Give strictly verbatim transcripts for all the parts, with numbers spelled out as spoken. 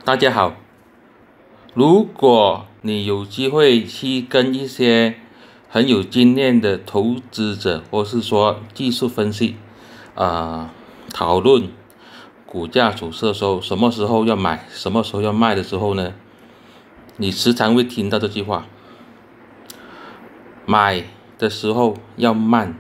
大家好，如果你有机会去跟一些很有经验的投资者，或是说技术分析，啊、讨论股价走势的时候，什么时候要买，什么时候要卖的时候呢，你时常会听到这句话：买的时候要慢，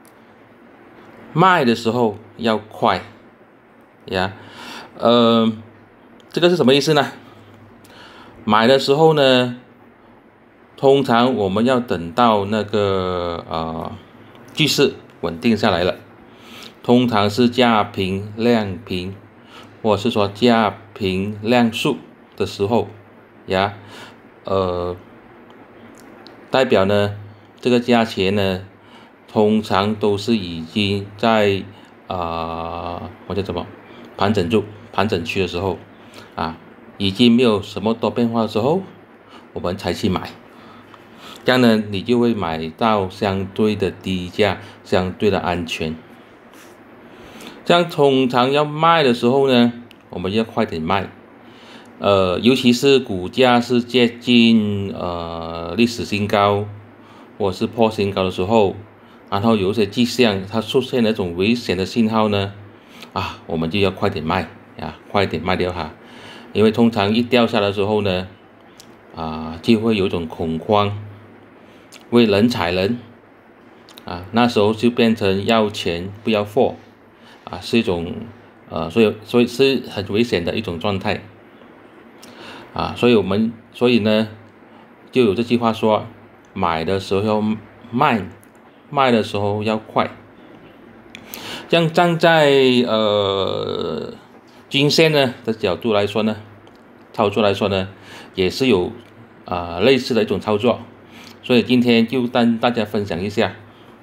卖的时候要快呀。呃，这个是什么意思呢？买的时候呢，通常我们要等到那个呃趋势稳定下来了，通常是价平量平，或者是说价平量缩的时候呀，呃，代表呢这个价钱呢，通常都是已经在啊，或者什么盘整住盘整区的时候啊，已经没有什么多变化的时候，我们才去买。这样呢，你就会买到相对的低价，相对的安全。这样通常要卖的时候呢，我们要快点卖。呃，尤其是股价是接近呃历史新高，或是破新高的时候，然后有一些迹象它出现那种危险的信号呢，啊，我们就要快点卖啊，快点卖掉它，因为通常一掉下来的时候呢，啊，就会有一种恐慌。为人踩人啊，那时候就变成要钱不要货啊，是一种呃，所以所以是很危险的一种状态啊，所以我们所以呢，就有这句话说，买的时候要慢，卖的时候要快。这样站在呃均线呢的角度来说呢，操作来说呢，也是有啊、呃、类似的一种操作。所以今天就跟大家分享一下，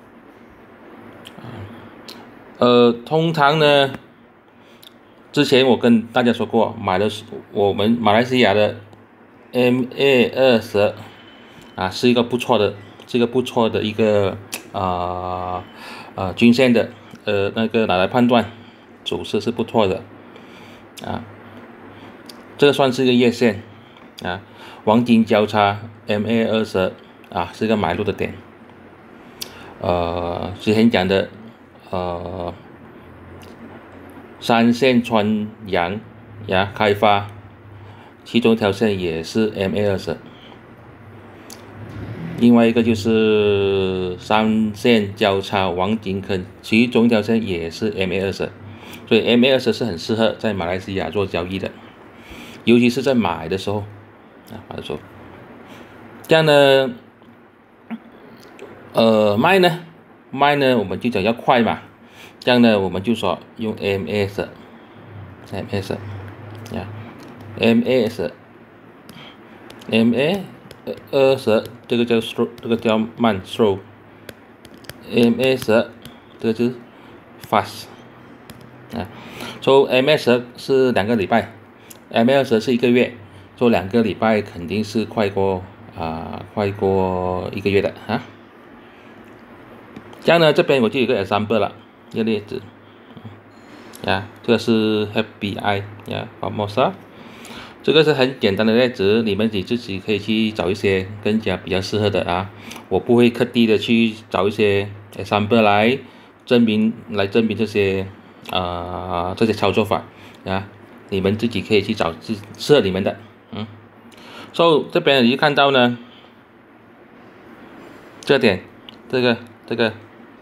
呃，通常呢，之前我跟大家说过，买的是我们马来西亚的 M A 二十啊，是一个不错的，是一个不错的一个啊啊均线的，呃，那个拿来判断走势是不错的啊，这个算是一个月线啊，黄金交叉 M A 二十。啊，是一个买入的点。呃，之前讲的，呃，三线穿阳呀开发，其中一条线也是 M A 二十，另外一个就是三线交叉黄金坑，其中一条线也是 M A 二十，所以 M A 二十是很适合在马来西亚做交易的，尤其是在买的时候啊，买的时候，这样呢。呃，卖呢，卖呢，我们就讲要快嘛，这样呢，我们就说用 M A 十 ，M A 十，呀 ，M A 十 ，M A 二十，这个叫 slow， 这个叫慢 slow，M A 十，这个就是 fast， 啊，所以 M A 十是两个礼拜 ，M A 二十是一个月，做两个礼拜肯定是快过啊、呃，快过一个月的啊。这样呢，这边我就有一个 example 了，一个例子，呀，这个是 Happy Eye 呀 ，Famosa， 这个是很简单的例子，你们你自己可以去找一些更加比较适合的啊，我不会刻意的去找一些 example 来证明来证明这些啊、呃、这些操作法啊，你们自己可以去找适适合你们的，嗯，所以这边你就看到呢，这点，这个这个。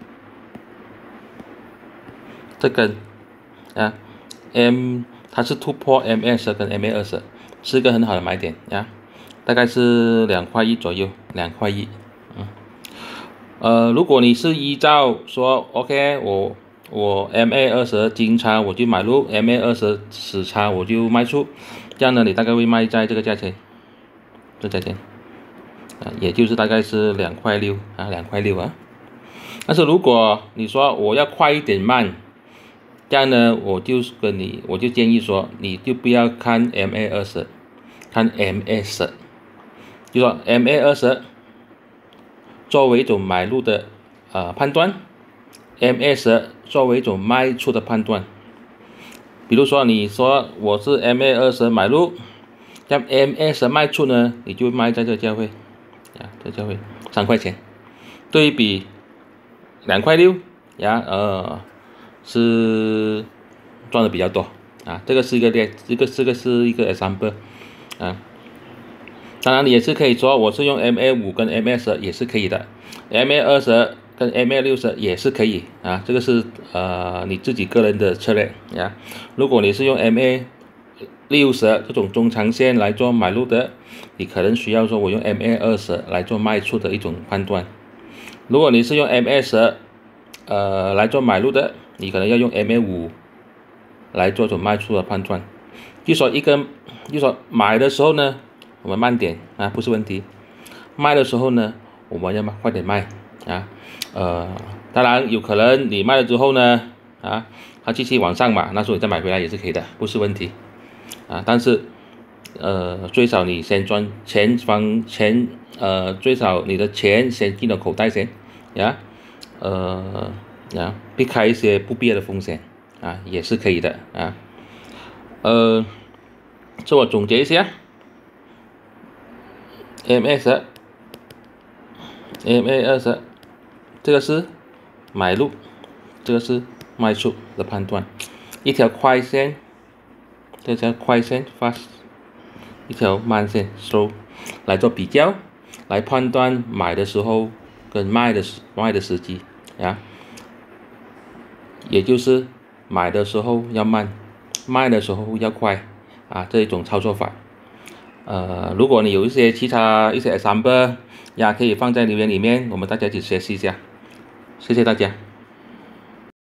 这根啊 M 它是突破 M A 十跟 M A 二十，是一个很好的买点啊，大概是两块一左右，两块一，嗯，呃，如果你是依照说 OK， 我我 M A 二十金叉我就买入 ，M A 二十死叉我就卖出，这样呢，你大概会卖在这个价钱，这价钱啊，也就是大概是两块六啊，两块六啊。但是如果你说我要快一点慢，这样呢，我就跟你，我就建议说，你就不要看 M A 二十，看 M A 十，就说 M A 二十作为一种买入的呃判断 ，M A 十作为一种卖出的判断。比如说，你说我是 M A 二十买入， 像 M A 十卖出呢，你就卖在这个价位，呀，这个价位三块钱，对比两块六，呀，呃，是赚的比较多啊。这个是一个列，这个这个是一个 example 啊。当然你也是可以说我是用 M A 五跟 M A 十也是可以的 ，M A 二十跟 M A 六十也是可以啊。这个是呃你自己个人的策略呀。如果你是用 M A 六十这种中长线来做买入的，你可能需要说我用 M A 二十来做卖出的一种判断。如果你是用 M A 十呃来做买入的，你可能要用 M A 五来做种卖出的判断。就说一个，就说买的时候呢，我们慢点啊，不是问题；卖的时候呢，我们要快点卖啊。呃，当然有可能你卖了之后呢，啊，它继续往上嘛，那时候你再买回来也是可以的，不是问题啊。但是呃，最少你先赚钱方钱，呃，最少你的钱先进了口袋先，呀，呃，呀，避开一些不必要的风险啊，也是可以的啊。呃，自我总结一下 ，M A 十 ，M A 二十，这个是买入，这个是卖出的判断，一条快线，这条快线 fast。一条慢线 slow 来做比较，来判断买的时候跟卖的卖的时机啊，也就是买的时候要慢，卖的时候要快啊，这一种操作法。呃，如果你有一些其他一些 example 呀，可以放在留言里面，我们大家一起学习一下。谢谢大家。